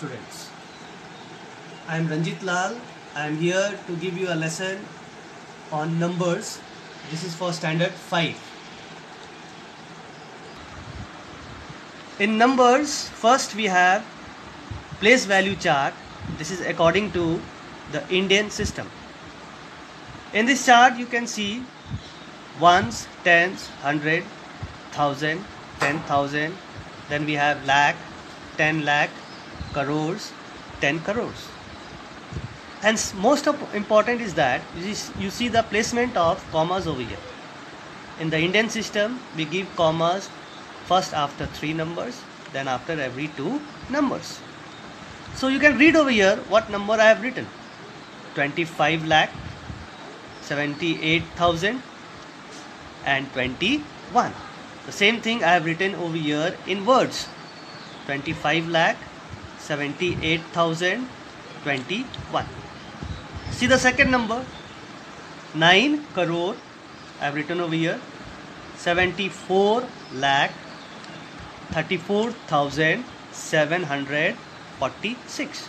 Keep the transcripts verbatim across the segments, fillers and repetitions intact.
students. I am Ranjit Lal. I am here to give you a lesson on numbers. This is for standard five. In numbers, first we have place value chart. This is according to the Indian system. In this chart you can see ones, tens, hundred, thousand, ten thousand. Then we have lakh, ten lakh, crores, ten crores. And most of important is that you see the placement of commas over here. In the Indian system, we give commas first after three numbers, then after every two numbers. So you can read over here what number I have written: twenty-five lakh, seventy-eight thousand, and twenty-one. The same thing I have written over here in words: twenty-five lakh, seventy-eight thousand, twenty-one. See the second number, nine crore, I have written over here, seventy-four lakh, thirty-four thousand, seven hundred forty-six.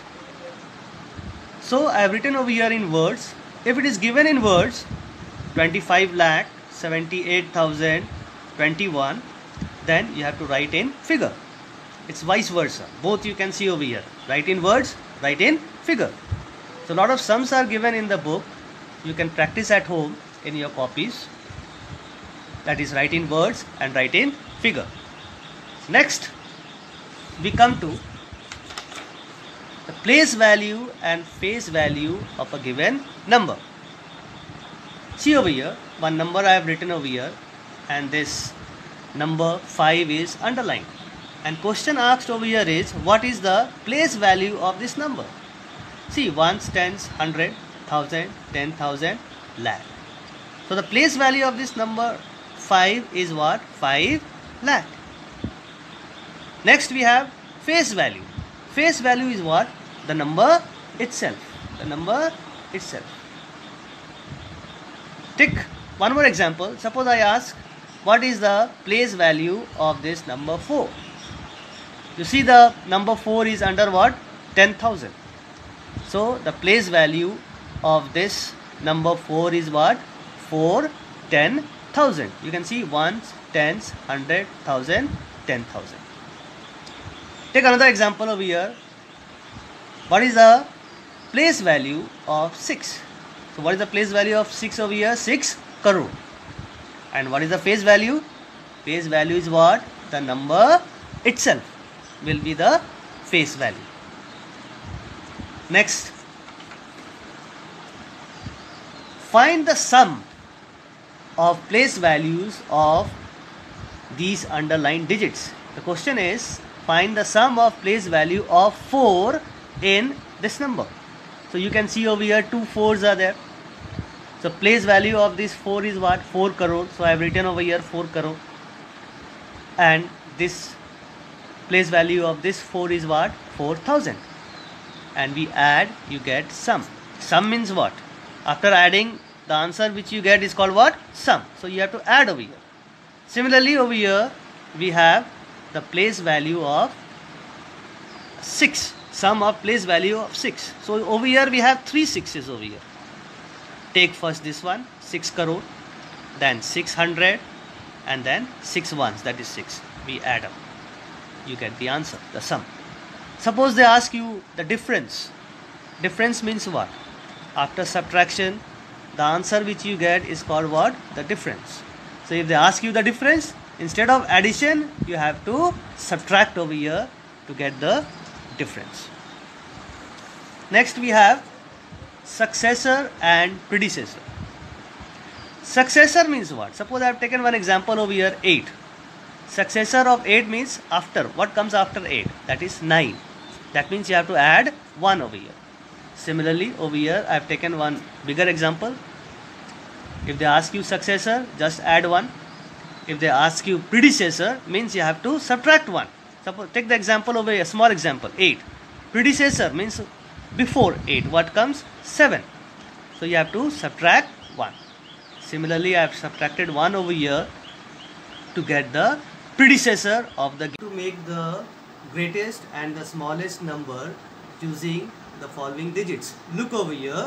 So I have written over here in words. If it is given in words, twenty-five lakh, seventy-eight thousand, twenty-one, then you have to write in figure. It's vice versa. Both you can see over here. Write in words, write in figure. So a lot of sums are given in the book. You can practice at home in your copies. That is, write in words and write in figure. Next, we come to the place value and face value of a given number. See over here, one number I have written over here, and this number five is underlined. And question asked over here is, what is the place value of this number? See, ones, tens, hundred, thousand, ten thousand, lakh. So the place value of this number five is what? five lakh. Next we have face value. Face value is what? The number itself. The number itself. Take one more example. Suppose I ask, what is the place value of this number four? You see the number four is under what? ten thousand. So the place value of this number four is what? four, ten thousand. You can see ones, tens, hundred, thousand, ten thousand. Take another example over here. What is the place value of six? So what is the place value of six over here? six crore. And what is the face value? Face value is what? The number itself will be the face value. Next, find the sum of place values of these underlined digits. The question is, find the sum of place value of four in this number. So you can see over here two fours are there. So place value of this four is what? four crore. So I have written over here four crore. And this place value of this four is what? four thousand. And we add, you get sum. Sum means what? After adding, the answer which you get is called what? Sum. So you have to add over here. Similarly over here we have the place value of six. Sum of place value of six. So over here we have three sixes over here. Take first this one, six crore, then six hundred, and then six ones, that is six. We add up. You get the answer, the sum. Suppose they ask you the difference. Difference means what? After subtraction, the answer which you get is called what? The difference. So if they ask you the difference, instead of addition, you have to subtract over here to get the difference. Next we have successor and predecessor. Successor means what? Suppose I have taken one example over here, eight. Successor of eight means after. What comes after eight? That is nine. That means you have to add one over here. Similarly over here I have taken one bigger example. If they ask you successor, just add one. If they ask you predecessor, means you have to subtract one. Suppose take the example over here, small example, eight. Predecessor means before eight. What comes? seven. So you have to subtract one. Similarly I have subtracted one over here to get the predecessor of the. To make the greatest and the smallest number using the following digits. Look over here.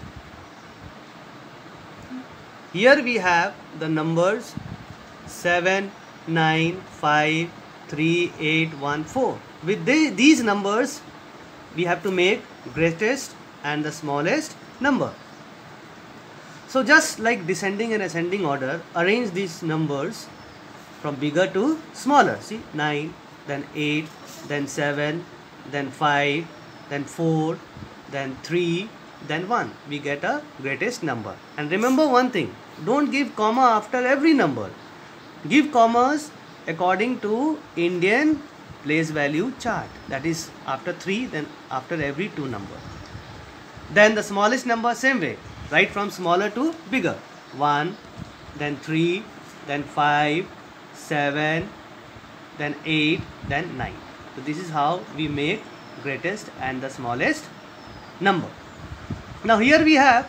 Here we have the numbers seven, nine, five, three, eight, one, four. With the, these numbers, we have to make greatest and the smallest number. So just like descending and ascending order, arrange these numbers from bigger to smaller. See, nine, then eight, then seven, then five, then four, then three, then one. We get a greatest number. And remember one thing, don't give comma after every number. Give commas according to Indian place value chart. That is after three, then after every two number. Then the smallest number, same way. Right from smaller to bigger. one, then three, then five, seven, then eight, then nine. So this is how we make greatest and the smallest number. Now here we have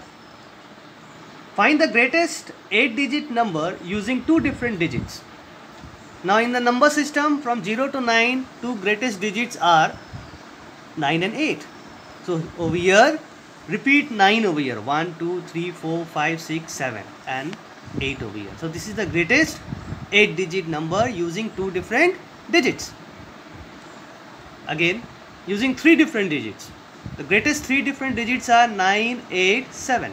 find the greatest eight digit number using two different digits. Now in the number system from zero to nine, two greatest digits are nine and eight. So over here, repeat nine over here. one, two, three, four, five, six, seven and eight over here. So this is the greatest eight digit number using two different digits. Again, using three different digits. The greatest three different digits are nine, eight, seven.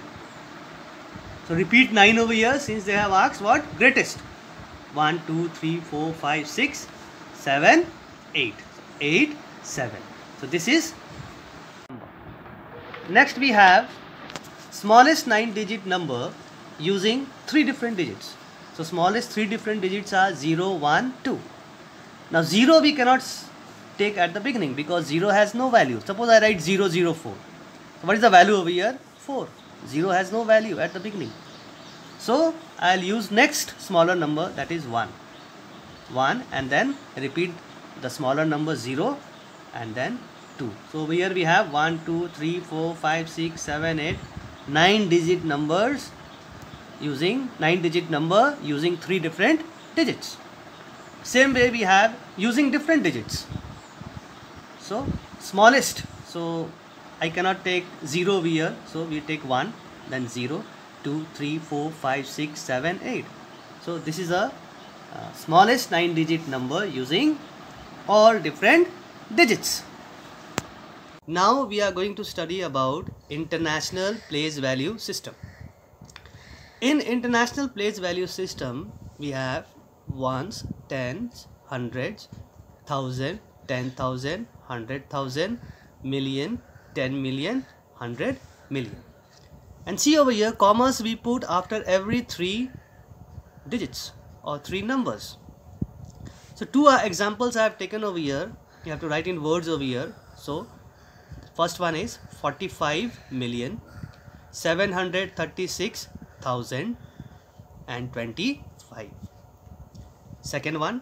So repeat nine over here since they have asked what? Greatest. one, two, three, four, five, six, seven, eight. eight, seven. So this is number. Next we have smallest nine digit number using three different digits. So smallest three different digits are zero, one, two. Now zero we cannot take at the beginning because zero has no value. Suppose I write zero, zero, four. So what is the value over here? four. zero has no value at the beginning. So I'll use next smaller number, that is one. one and then repeat the smaller number zero and then two. So over here we have one, two, three, four, five, six, seven, eight, nine digit numbers using nine digit number using three different digits. Same way we have using different digits. So smallest, so I cannot take zero over here, so we take one, then zero, two, three, four, five, six, seven, eight. So this is a uh, smallest nine digit number using all different digits. Now we are going to study about international place value system. In international place value system, we have ones, tens, hundreds, thousand, ten thousand, hundred thousand, million, ten million, hundred million. And see over here, commas we put after every three digits or three numbers. So two uh, examples I have taken over here. You have to write in words over here. So first one is forty-five million, seven hundred thirty-six thousand and twenty-five. Second one,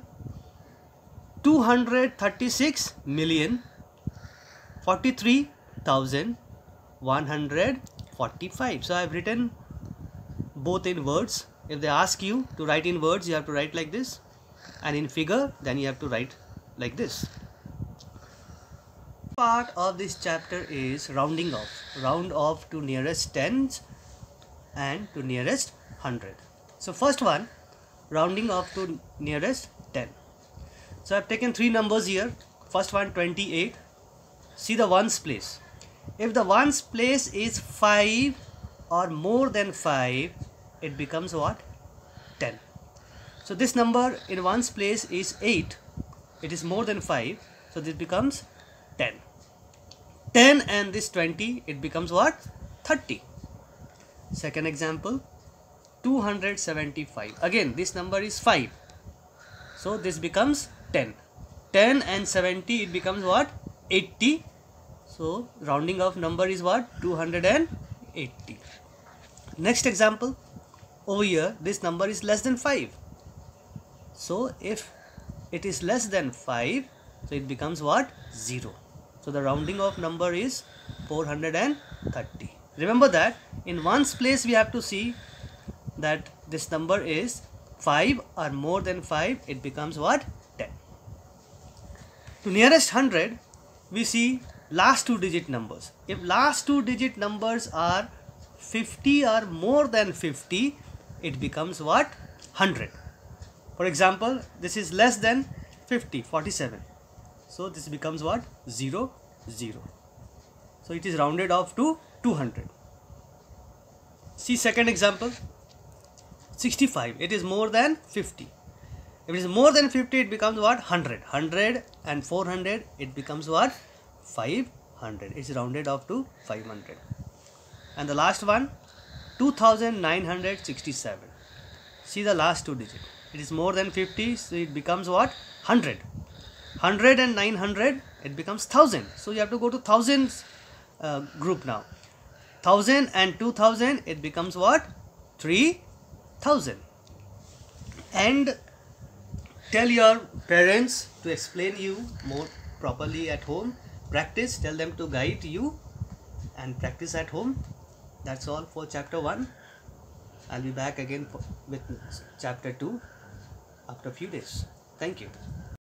two hundred thirty-six million, forty-three thousand, one hundred forty-five. So I have written both in words. If they ask you to write in words, you have to write like this, and in figure then you have to write like this. Part of this chapter is rounding off. Round off to nearest tens and to nearest hundred. So first one, rounding off to nearest ten. So I have taken three numbers here. First one, twenty-eight. See the ones place. If the ones place is five or more than five, it becomes what? ten. So this number in ones place is eight. It is more than five. So this becomes ten. ten and this twenty, it becomes what? thirty. Second example, two hundred seventy-five. Again, this number is five. So this becomes ten. ten and seventy, it becomes what? eighty. So rounding off number is what? two hundred eighty. Next example, over here, this number is less than five. So if it is less than five, so it becomes what? zero. So the rounding off number is four hundred thirty. Remember that in ones place we have to see that this number is five or more than five, it becomes what? ten. To nearest one hundred, we see last two digit numbers. If last two digit numbers are fifty or more than fifty, it becomes what? one hundred. For example, this is less than fifty, forty-seven. So this becomes what? zero, zero. So it is rounded off to two hundred. See second example. sixty-five. It is more than fifty. If it is more than fifty, it becomes what? one hundred. one hundred and four hundred, it becomes what? five hundred. It's rounded off to five hundred. And the last one, two thousand nine hundred sixty-seven. See the last two digits. It is more than fifty, so it becomes what? one hundred. one hundred and nine hundred, it becomes one thousand. So you have to go to thousands uh, group now. one thousand and two thousand, it becomes what? three thousand. And tell your parents to explain you more properly at home. Practice, tell them to guide you and practice at home. That's all for chapter one. I'll be back again with chapter two after a few days. Thank you.